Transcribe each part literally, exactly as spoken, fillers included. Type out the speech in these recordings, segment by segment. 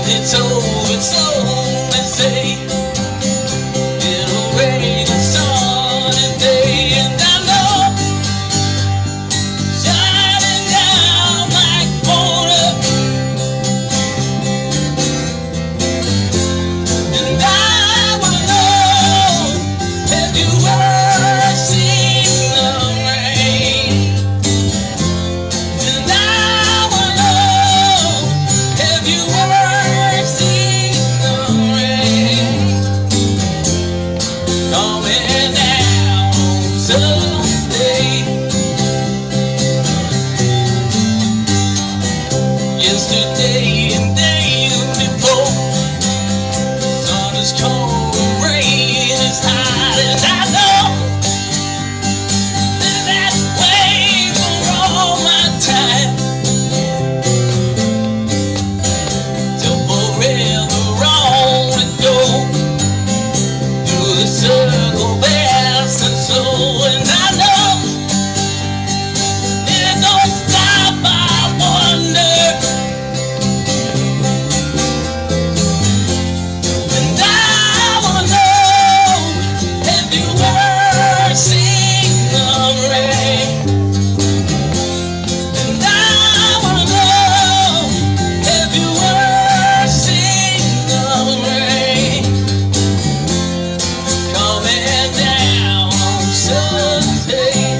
It's over, it's over, they say. It'll rain a sunny day, and I know, shining down like water. And I wanna know, have you ever seen the rain? And I wanna know, have you ever seen the rain coming down someday? Yesterday and days before, sun is cold, rain is hot, and I know that that way for all my time, till forever on it go, through the circle, past and so, and I know it don't stop, I wonder. And I wanna know, have you ever seen the rain? And I wanna know, have you ever seen the rain coming down on Sunday?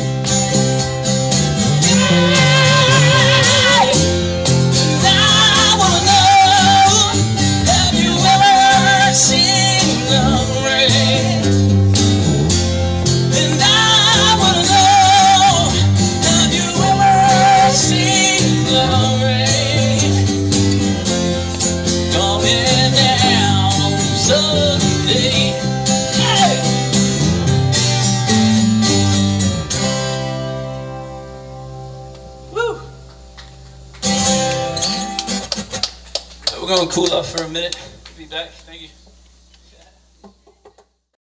And I wanna know, have you ever seen the rain? And I wanna know, have you ever seen the rain coming down on Sunday? Hey! Woo! We're gonna cool off for a minute. Be back. Thank you.